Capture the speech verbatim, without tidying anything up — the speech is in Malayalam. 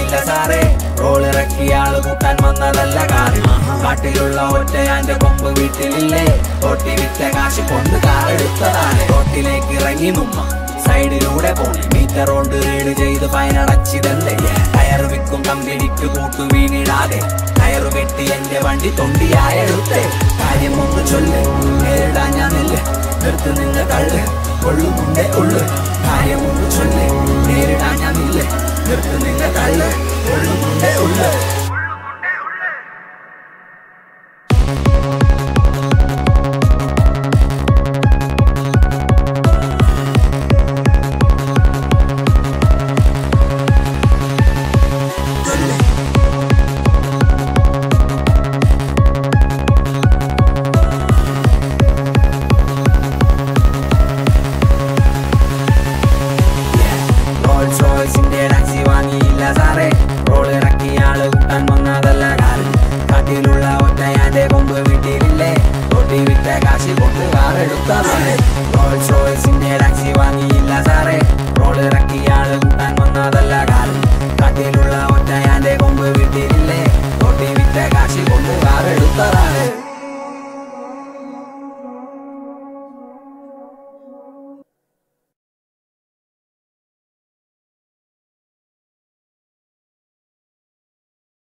വാങ്ങിയില്ല സാറേ റോളിറക്കിയാള് കൂട്ടാൻ വന്നതല്ല കാറ് കാട്ടിലുള്ള ഒറ്റയാന്റെ കൊമ്പ് വീട്ടിലില്ലേ തോട്ടി വിറ്റ കാശ് കൊണ്ട് കാറെടുത്തതാണ് തോട്ടിലേക്ക് ഇറങ്ങി മുമ്മ സൈഡിലൂടെ പോണി മീറ്റർ കൊണ്ട് റീഡ് ചെയ്ത് ഫൈനടച്ചിതല്ലേ ടയർ വിൽക്കും കമ്പനിക്ക് കൂട്ടു വീണിടാതെ ടയറ് കെട്ടി എന്റെ വണ്ടി തൊണ്ടിയായെടുത്തേ കാര്യം ഒന്ന് ചൊല്ല് നേരിടാൻ ഞാൻ നില്ല് നിർത്ത് നിന്ന തള്ളു കൊള്ളുമുണ്ടേ ഉള്ളു കാര്യം ഒന്ന് ചൊല്ല് നേരിടാൻ ഞാൻ നില്ല് നിർത്ത് നിന്ന തള്ളു കൊള്ളുമുണ്ടേ ഉള്ളു റോളിറക്കിയാള് കൂട്ടാൻ വന്നതല്ല കാറ് കാട്ടിലുള്ള ഒറ്റയാന്റെ കൊമ്പ് വീട്ടിലില്ലേ തൊട്ടി വിറ്റ കാശി കൊണ്ട് കാറെടുത്തതാണ് റോൾസ് റോയ്സിന്റെ ടാക്സി വാങ്ങിയില്ല സാറേ റോളിറക്കിയാള് കൂട്ടാൻ വന്നതല്ല കാറ് കാട്ടിലുള്ള ഒറ്റയാന്റെ കൊമ്പ് വീട്ടിലില്ലേ തൊട്ടി വിറ്റ കാശി കൊണ്ട് കാറെടുത്തതാണ്